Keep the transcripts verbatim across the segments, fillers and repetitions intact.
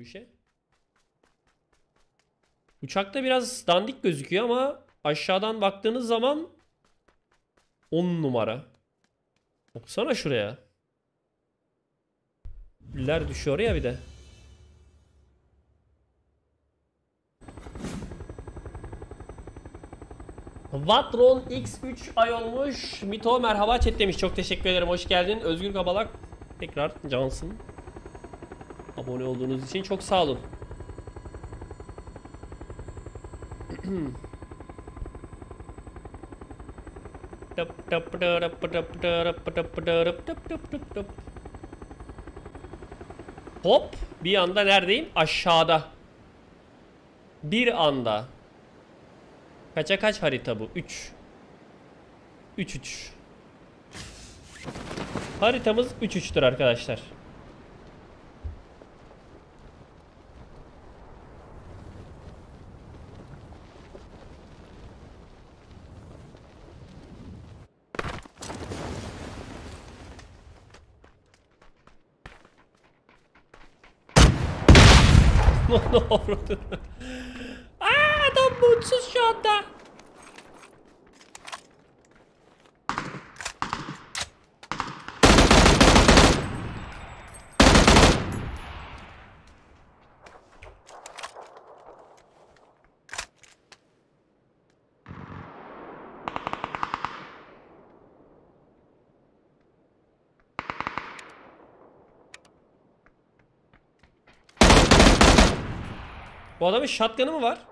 işe. Uçakta biraz dandik gözüküyor ama aşağıdan baktığınız zaman on numara. Baksana şuraya. Güller düşüyor ya bir de. Vatron X üç ay olmuş. Mito merhaba chat demiş. Çok teşekkür ederim. Hoş geldin. Özgür Kabalak tekrar cansın. Abone olduğunuz için çok sağ olun. Hop, bir anda neredeyim? Aşağıda. Bir anda. Kaça kaç harita bu? üç. üç üç. Haritamız üç üç'tür arkadaşlar. Ne oldu? Aa, adam mutsuz şu anda. Bu adamın shotgun'ı mı var?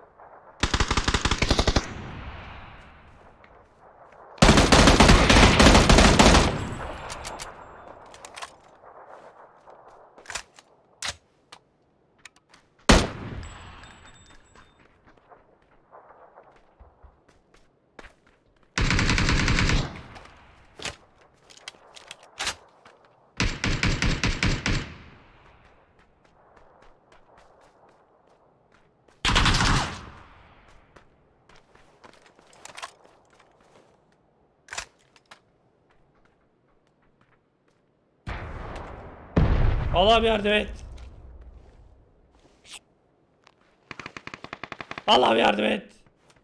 Allah'ım yardım et. Allah'ım yardım et.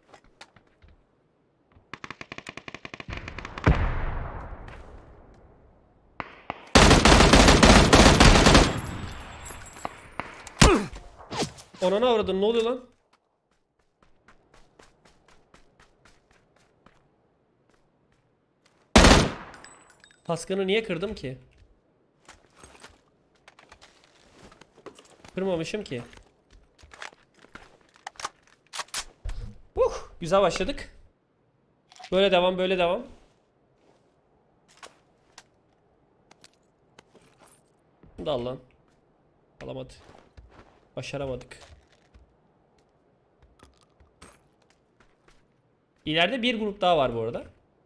Ona ne avradın? Ne oluyor lan? Kaskını niye kırdım ki? Kırmamışım ki. Uh, güzel başladık. Böyle devam, böyle devam. Bunu da al lan. Alamadı. Başaramadık. İleride bir grup daha var bu arada.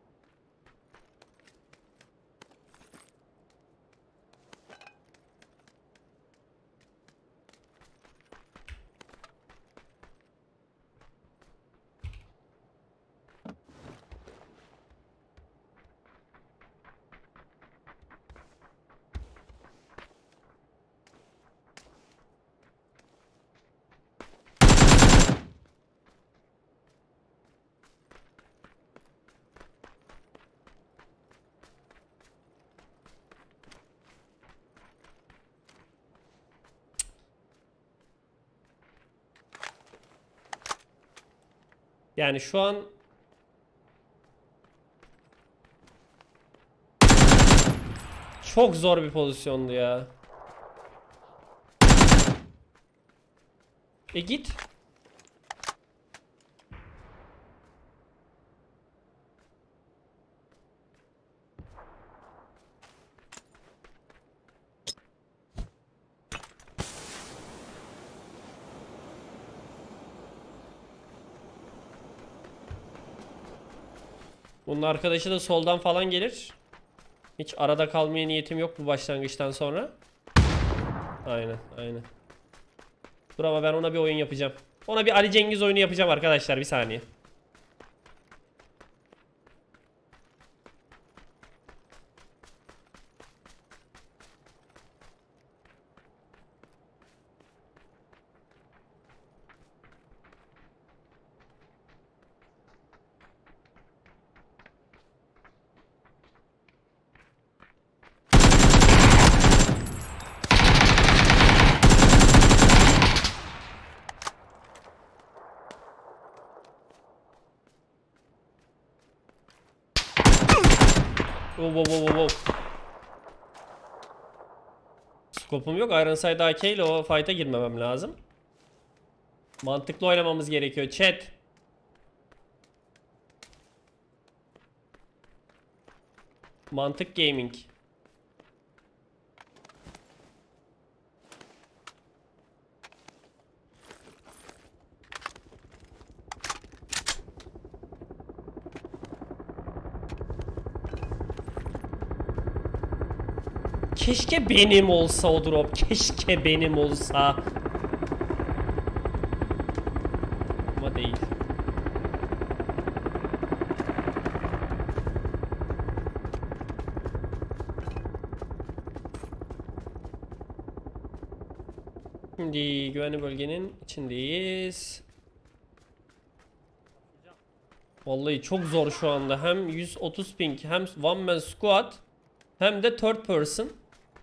Yani şu an çok zor bir pozisyondu ya. E git. Bunun arkadaşı da soldan falan gelir. Hiç arada kalmaya niyetim yok bu başlangıçtan sonra. Aynen, aynen. Dur ama ben ona bir oyun yapacağım. Ona bir Ali Cengiz oyunu yapacağım arkadaşlar, bir saniye. Oh, oh, oh, oh. Skopum yok. Ironside A K ile o fight'a girmemem lazım. Mantıklı oynamamız gerekiyor. Chat. Mantık gaming. Keşke benim olsa o drop. Keşke benim olsa. Ama değil. Şimdi güvenli bölgenin içindeyiz. Vallahi çok zor şu anda. Hem yüz otuz ping, hem one man squad, hem de third person.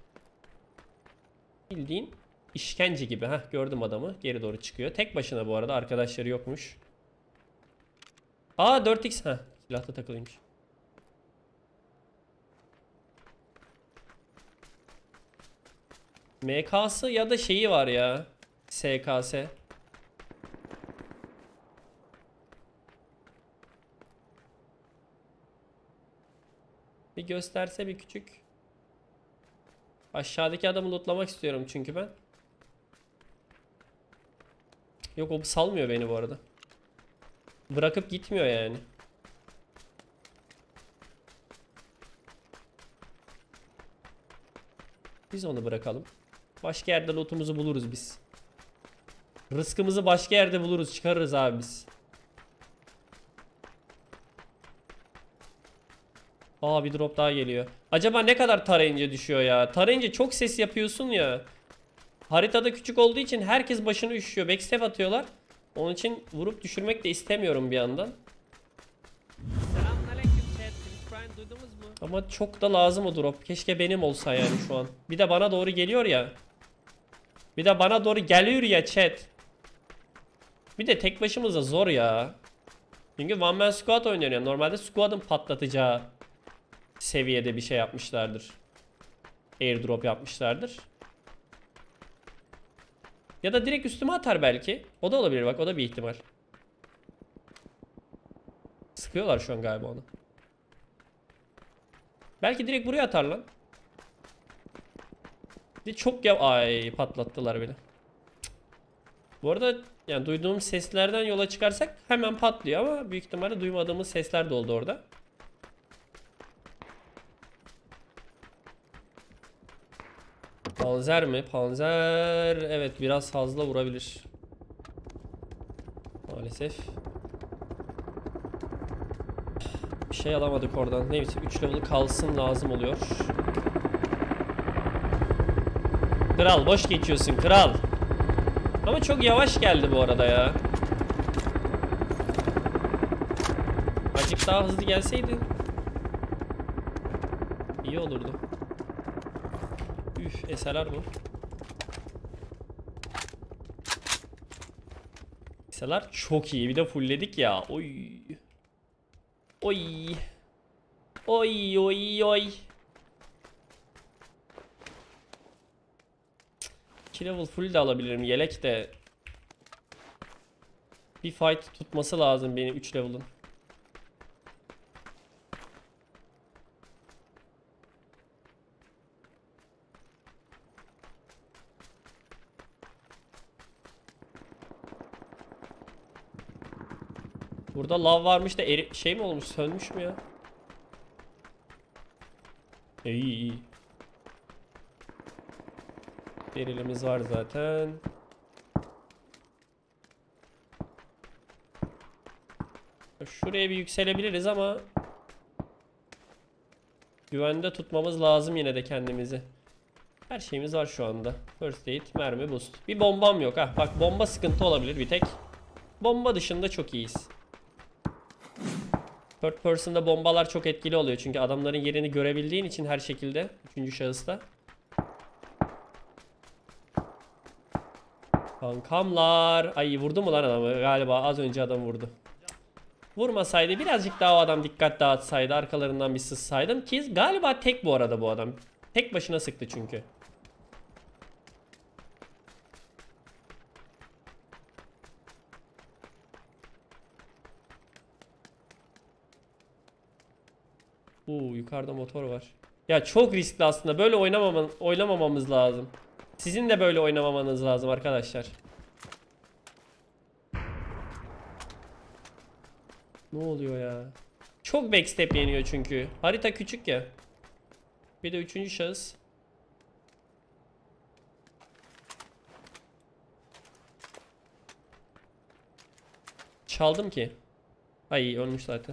Bildiğin işkence gibi. Heh, gördüm adamı. Geri doğru çıkıyor. Tek başına bu arada. Arkadaşları yokmuş. Aa dört x. Heh, silahta takılıymış. M K'sı ya da şeyi var ya. S K S. Bir gösterse bir küçük. Aşağıdaki adamı lootlamak istiyorum çünkü ben. Yok, o salmıyor beni bu arada. Bırakıp gitmiyor yani. Biz onu bırakalım. Başka yerde lootumuzu buluruz biz. Rızkımızı başka yerde buluruz. Çıkarırız abi biz. Aa, bir drop daha geliyor. Acaba ne kadar tarayınca düşüyor ya? Tarayınca çok ses yapıyorsun ya. Haritada küçük olduğu için herkes başını üşüyor. Backstep atıyorlar. Onun için vurup düşürmek de istemiyorum bir yandan. Ama çok da lazım o drop. Keşke benim olsa yani şu an. Bir de bana doğru geliyor ya. Bir de bana doğru geliyor ya chat. Bir de tek başımıza zor ya. Çünkü one man squad oynuyor ya. Normalde squad'ın patlatacağı seviyede bir şey yapmışlardır. Airdrop yapmışlardır. Ya da direkt üstüme atar belki. O da olabilir bak, o da bir ihtimal. Sıkıyorlar şu an galiba onu. Belki direkt buraya atar lan. Bir çok ya, ay patlattılar beni. Bu arada yani duyduğum seslerden yola çıkarsak hemen patlıyor ama büyük ihtimalle duymadığımız sesler de oldu orada. Panzer mi? Panzer evet, biraz fazla vurabilir. Maalesef. Bir şey alamadık oradan. Neyse üç level kalsın, lazım oluyor. Kral boş geçiyorsun kral. Ama çok yavaş geldi bu arada ya. Azıcık daha hızlı gelseydi iyi olurdu. Üf, S L R bu. S L R çok iyi. Bir de fullledik ya. Oy. Oy. Oy oy oy. iki level full de alabilirim. Yelek de. Bir fight tutması lazım benim üç level'ın. Burada lav varmış da eri şey mi olmuş, sönmüş mü ya? İyi iyi. Berilimiz var zaten. Şuraya bir yükselebiliriz ama güvende tutmamız lazım yine de kendimizi. Her şeyimiz var şu anda. First aid, mermi, boost. Bir bombam yok. Hah bak, bomba sıkıntı olabilir bir tek. Bomba dışında çok iyiyiz. Third person'da bombalar çok etkili oluyor. Çünkü adamların yerini görebildiğin için her şekilde. Üçüncü şahısta. Kankamlar. Ay vurdu mu lan adamı? Galiba az önce adam vurdu. Vurmasaydı, birazcık daha o adam dikkat dağıtsaydı, arkalarından bir sızsaydım ki galiba tek bu arada bu adam. Tek başına sıktı çünkü. Uuu, yukarıda motor var. Ya çok riskli aslında. Böyle oynamama, oynamamamız lazım. Sizin de böyle oynamamanız lazım arkadaşlar. Ne oluyor ya? Çok backstep yeniyor çünkü. Harita küçük ya. Bir de üçüncü şahıs. Çaldım ki. Ay, ölmüş zaten.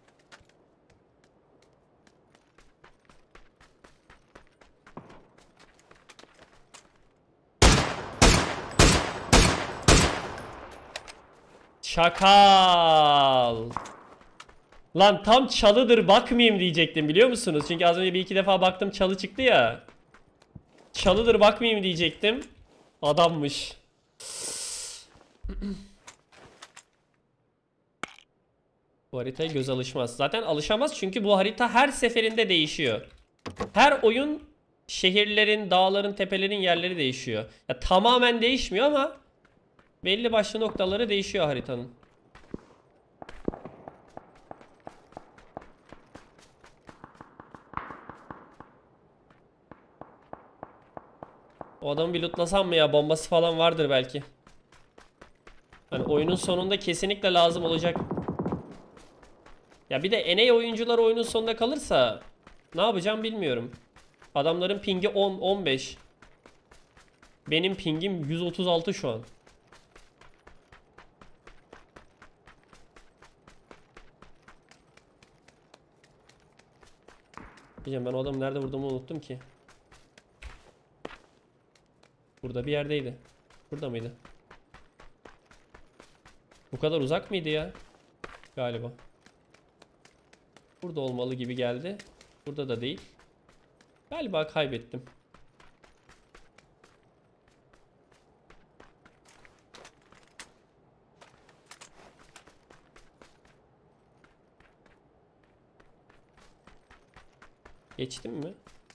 Çakal. Lan tam çalıdır, bakmayayım diyecektim biliyor musunuz? Çünkü az önce bir iki defa baktım, çalı çıktı ya. Çalıdır, bakmayayım diyecektim. Adammış. Bu haritaya göz alışmaz. Zaten alışamaz çünkü bu harita her seferinde değişiyor. Her oyun şehirlerin, dağların, tepelerin yerleri değişiyor. Ya tamamen değişmiyor ama belli başlı noktaları değişiyor haritanın. O adamı bir lootlasam mı ya? Bombası falan vardır belki. Hani oyunun sonunda kesinlikle lazım olacak. Ya bir de N A oyuncular oyunun sonunda kalırsa ne yapacağım bilmiyorum. Adamların pingi on on beş. Benim pingim yüz otuz altı şu an. Diyeceğim, ben o adamı nerede vurduğumu unuttum ki. Burada bir yerdeydi. Burada mıydı? Bu kadar uzak mıydı ya? Galiba. Burada olmalı gibi geldi. Burada da değil. Galiba kaybettim. Geçtim mi?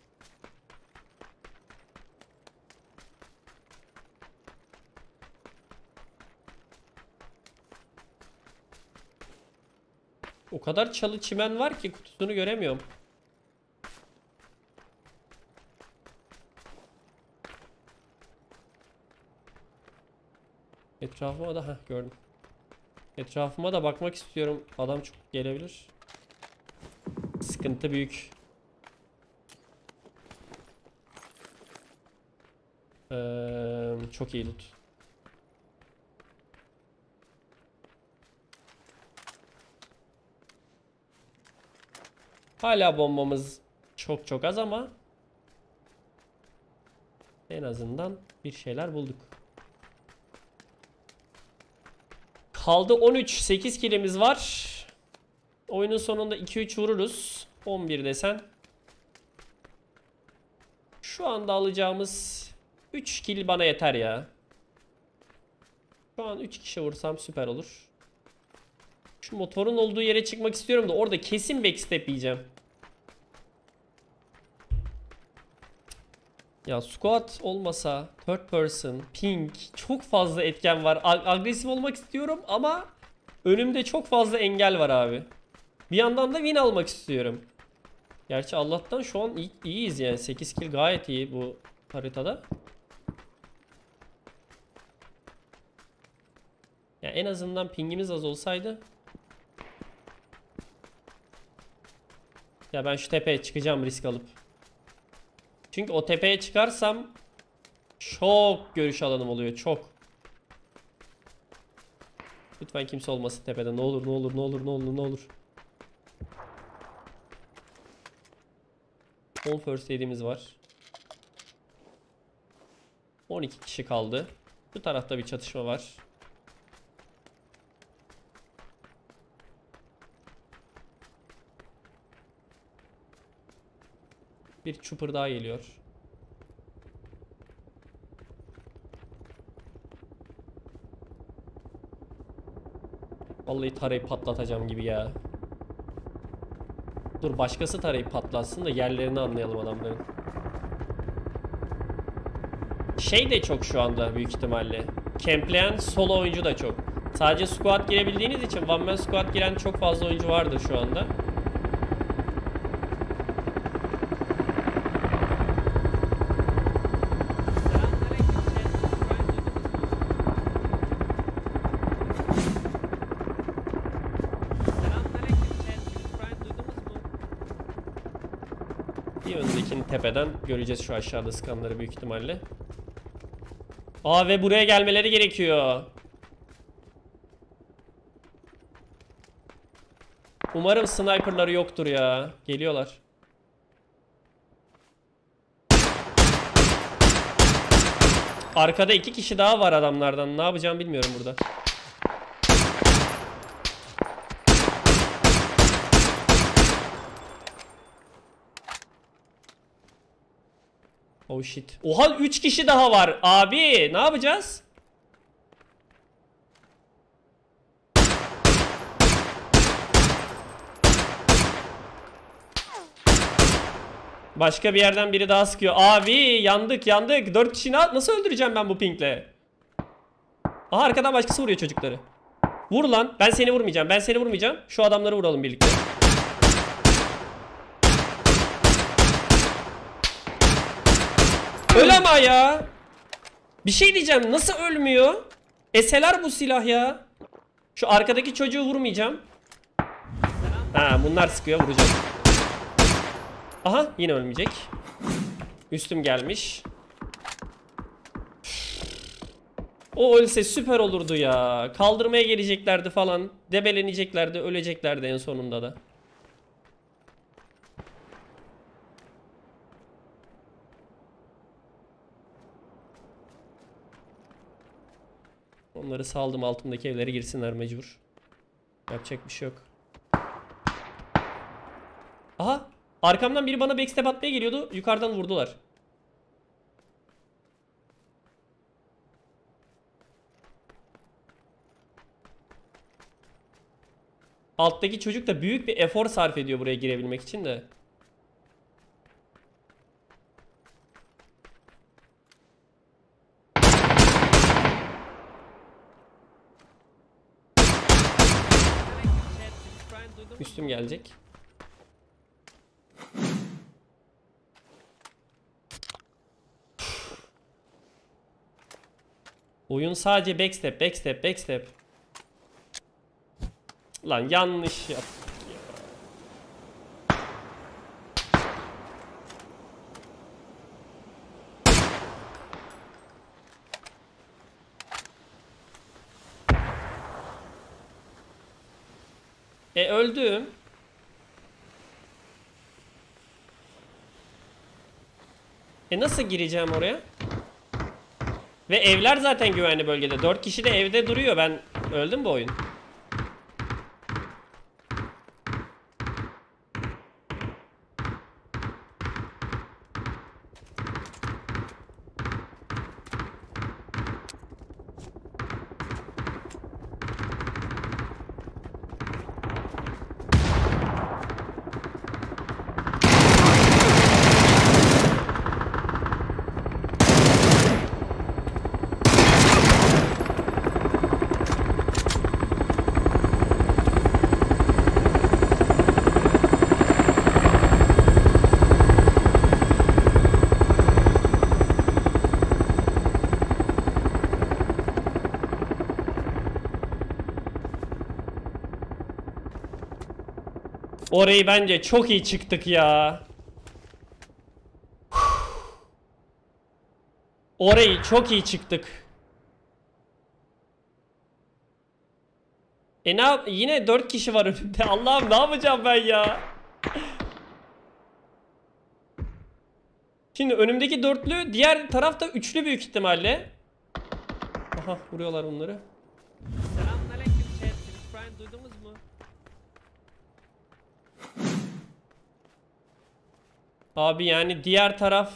O kadar çalı çimen var ki kutusunu göremiyorum. Etrafıma da heh, gördüm. Etrafıma da bakmak istiyorum. Adam çok gelebilir. Sıkıntı büyük. Ee, çok iyi loot. Hala bombamız çok çok az ama en azından bir şeyler bulduk. Kaldı on üç. sekiz kilimiz var. Oyunun sonunda iki üç vururuz. on bir desen. Şu anda alacağımız üç kill bana yeter ya. Şu an üç kişi vursam süper olur. Şu motorun olduğu yere çıkmak istiyorum da orada kesin backstep yiyeceğim. Ya squad olmasa, third person, ping, çok fazla etken var. Ag agresif olmak istiyorum ama önümde çok fazla engel var abi. Bir yandan da win almak istiyorum. Gerçi Allah'tan şu an iyi, iyiyiz yani. sekiz kill gayet iyi bu haritada. Ya en azından pingimiz az olsaydı. Ya ben şu tepeye çıkacağım risk alıp. Çünkü o tepeye çıkarsam çok görüş alanım oluyor, çok. Lütfen kimse olmasın tepede. Ne olur, ne olur, ne olur, ne olur, ne olur. on first yediğimiz var. on iki kişi kaldı. Bu tarafta bir çatışma var. Bir chopper daha geliyor. Vallahi tarayıp patlatacağım gibi ya. Dur başkası tarayıp patlatsın da yerlerini anlayalım adamların. Şey de çok şu anda büyük ihtimalle. Campleyen solo oyuncu da çok. Sadece squad girebildiğiniz için one man squad giren çok fazla oyuncu vardır şu anda. Bir öndekini tepeden göreceğiz şu aşağıda skanları büyük ihtimalle. Aa ve buraya gelmeleri gerekiyor. Umarım sniperları yoktur ya. Geliyorlar. Arkada iki kişi daha var adamlardan. Ne yapacağım bilmiyorum burada. Oh shit. Oha üç kişi daha var. Abi ne yapacağız? Başka bir yerden biri daha sıkıyor. Abi yandık yandık. dört kişi nasıl öldüreceğim ben bu pinkle? Aha arkadan başkası vuruyor çocukları. Vur lan. Ben seni vurmayacağım. Ben seni vurmayacağım. Şu adamları vuralım birlikte. Öl ama ya. Bir şey diyeceğim. Nasıl ölmüyor? S L R bu silah ya. Şu arkadaki çocuğu vurmayacağım. Ha bunlar sıkıyor vuracağım. Aha yine ölmeyecek. Üstüm gelmiş. O ölse süper olurdu ya. Kaldırmaya geleceklerdi falan. Debeleneceklerdi, öleceklerdi en sonunda da. Onları saldım, altımdaki evlere girsinler mecbur. Yapacak bir şey yok. Aha! Arkamdan biri bana backstep atmaya geliyordu. Yukarıdan vurdular. Alttaki çocuk da büyük bir efor sarf ediyor buraya girebilmek için de. Üstüm gelecek. Oyun sadece backstep, backstep, backstep. Lan yanlış yap. E öldüm. E nasıl gireceğim oraya? Ve evler zaten güvenli bölgede. dört kişi de evde duruyor. Ben öldüm bu oyun. Orayı bence çok iyi çıktık ya. Orayı çok iyi çıktık. E ne yap? Yine dört kişi var önümde. Allah'ım ne yapacağım ben ya? Şimdi önümdeki dörtlü, diğer tarafta üçlü büyük ihtimalle. Aha vuruyorlar bunları. Selamünaleyküm chat. Brian duydunuz mu? Abi yani diğer taraf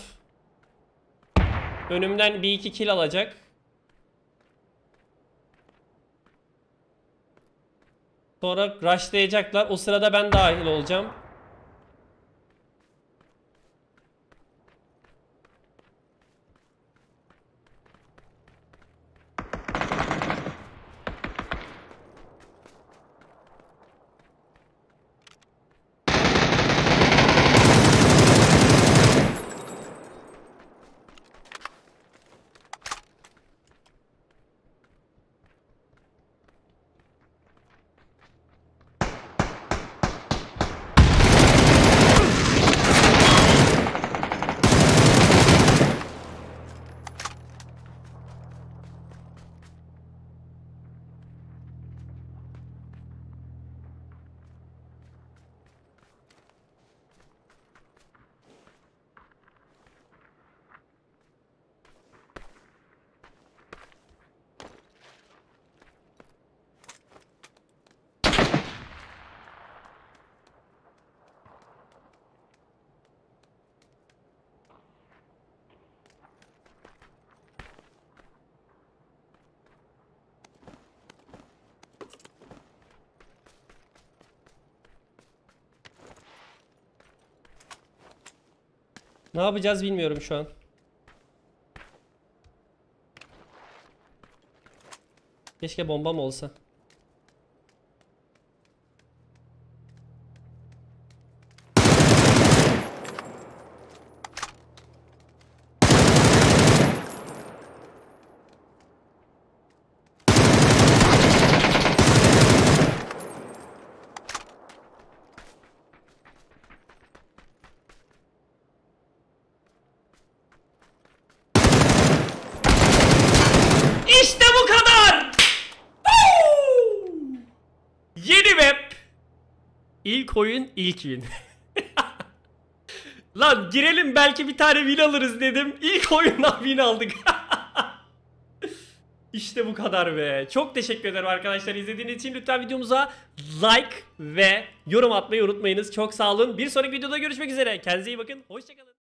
önümden bir iki kill alacak. Sonra rushlayacaklar. O sırada ben dahil olacağım. Ne yapacağız bilmiyorum şu an. Keşke bombam olsa. İşte bu kadar. Yeni map. İlk oyun ilk win. Lan girelim belki bir tane win alırız dedim. İlk oyundan win aldık. İşte bu kadar be. Çok teşekkür ederim arkadaşlar izlediğiniz için. Lütfen videomuza like ve yorum atmayı unutmayınız. Çok sağ olun. Bir sonraki videoda görüşmek üzere. Kendinize iyi bakın. Hoşçakalın.